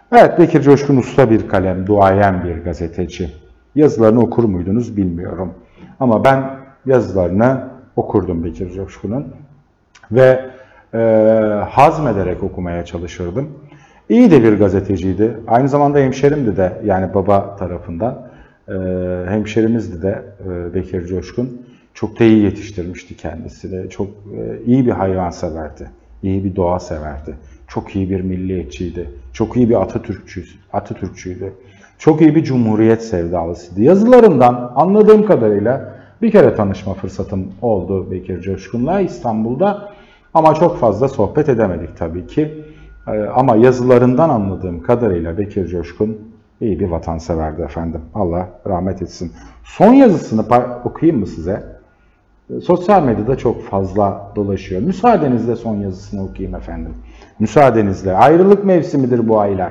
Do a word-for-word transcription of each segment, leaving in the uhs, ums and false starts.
Evet, Bekir Coşkun usta bir kalem, duayen bir gazeteci. Yazılarını okur muydunuz bilmiyorum. Ama ben yazılarını okurdum Bekir Coşkun'un. Ve e, hazmederek okumaya çalışırdım. İyi de bir gazeteciydi. Aynı zamanda hemşerimdi de, yani baba tarafından. E, hemşerimizdi de e, Bekir Coşkun. Çok da iyi yetiştirmişti kendisini. Çok e, iyi bir hayvanseverdi. İyi bir doğa severdi. Çok iyi bir milliyetçiydi. Çok iyi bir Atatürkçü, Atatürkçüydü. Çok iyi bir cumhuriyet sevdalısıydı. Yazılarından anladığım kadarıyla bir kere tanışma fırsatım oldu Bekir Coşkun'la İstanbul'da. Ama çok fazla sohbet edemedik tabii ki. Ee, ama yazılarından anladığım kadarıyla Bekir Coşkun iyi bir vatanseverdi efendim. Allah rahmet etsin. Son yazısını okuyayım mı size? Sosyal medyada çok fazla dolaşıyor. Müsaadenizle son yazısını okuyayım efendim. Müsaadenizle. Ayrılık mevsimidir bu aylar.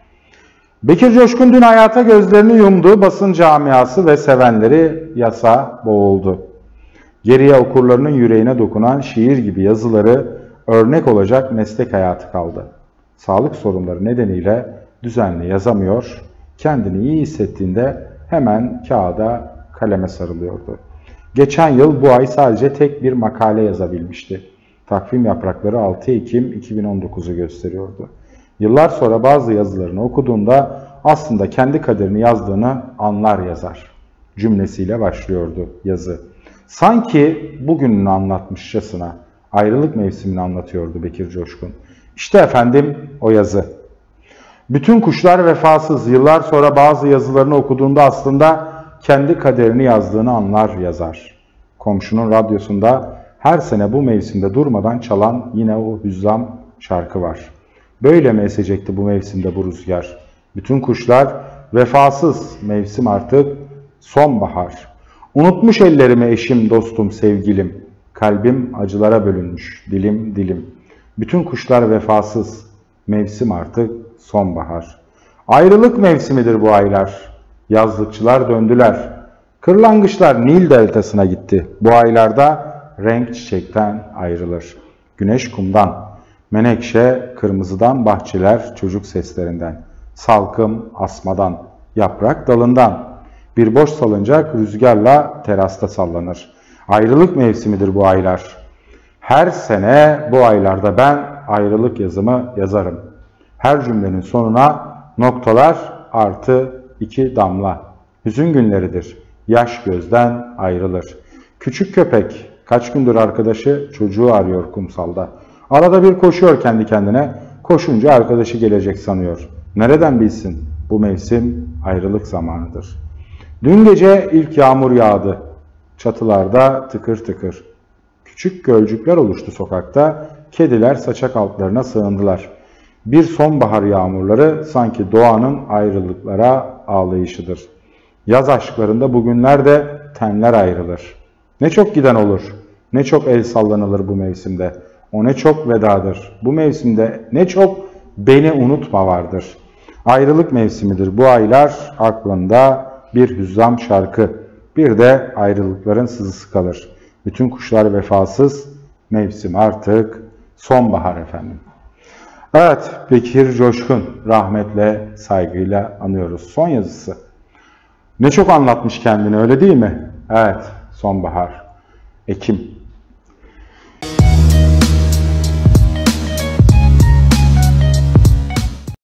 Bekir Coşkun dün hayata gözlerini yumdu. Basın camiası ve sevenleri yasa boğuldu. Geriye okurlarının yüreğine dokunan şiir gibi yazıları örnek olacak meslek hayatı kaldı. Sağlık sorunları nedeniyle düzenli yazamıyor. Kendini iyi hissettiğinde hemen kağıda, kaleme sarılıyordu. Geçen yıl bu ay sadece tek bir makale yazabilmişti. Takvim yaprakları altı Ekim iki bin on dokuzu gösteriyordu. Yıllar sonra bazı yazılarını okuduğunda aslında kendi kaderini yazdığını anlar yazar cümlesiyle başlıyordu yazı. Sanki bugününü anlatmışçasına ayrılık mevsimini anlatıyordu Bekir Coşkun. İşte efendim o yazı. Bütün kuşlar vefasız. Yıllar sonra bazı yazılarını okuduğunda aslında kendi kaderini yazdığını anlar yazar. Komşunun radyosunda her sene bu mevsimde durmadan çalan yine o hüzzam şarkı var. Böyle mi esecekti bu mevsimde bu rüzgar? Bütün kuşlar vefasız, mevsim artık sonbahar. Unutmuş ellerimi eşim, dostum, sevgilim. Kalbim acılara bölünmüş, dilim dilim. Bütün kuşlar vefasız, mevsim artık sonbahar. Ayrılık mevsimidir bu aylar. Yazlıkçılar döndüler. Kırlangıçlar Nil deltasına gitti. Bu aylarda renk çiçekten ayrılır. Güneş kumdan, menekşe kırmızıdan, bahçeler çocuk seslerinden. Salkım asmadan, yaprak dalından. Bir boş salıncak rüzgarla terasta sallanır. Ayrılık mevsimidir bu aylar. Her sene bu aylarda ben ayrılık yazımı yazarım. Her cümlenin sonuna noktalar artı iki damla. Hüzün günleridir. Yaş gözden ayrılır. Küçük köpek kaç gündür arkadaşı çocuğu arıyor kumsalda. Arada bir koşuyor kendi kendine. Koşunca arkadaşı gelecek sanıyor. Nereden bilsin? Bu mevsim ayrılık zamanıdır. Dün gece ilk yağmur yağdı. Çatılarda tıkır tıkır. Küçük gölcükler oluştu sokakta. Kediler saçak altlarına sığındılar. Bir sonbahar yağmurları sanki doğanın ayrılıklara ağlayışıdır. Yaz aşklarında bugünlerde tenler ayrılır. Ne çok giden olur, ne çok el sallanılır bu mevsimde. O ne çok vedadır. Bu mevsimde ne çok beni unutma vardır. Ayrılık mevsimidir bu aylar, aklında bir hüzzam şarkı. Bir de ayrılıkların sızısı kalır. Bütün kuşlar vefasız, mevsim artık sonbahar efendim. Evet, Bekir Coşkun rahmetle, saygıyla anıyoruz. Son yazısı. Ne çok anlatmış kendini, öyle değil mi? Evet, sonbahar, Ekim.